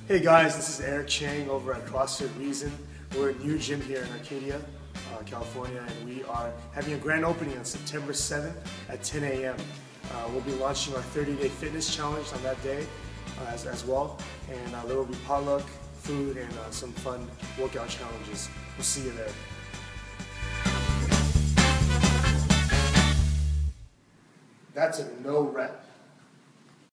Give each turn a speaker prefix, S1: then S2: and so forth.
S1: Hey guys, this is Eric Chang over at CrossFit Reason. We're a new gym here in Arcadia, California, and we are having a grand opening on September 7th at 10 a.m. We'll be launching our 30-day fitness challenge on that day as well, and there will be potluck, food, and some fun workout challenges. We'll see you there. That's a no rep.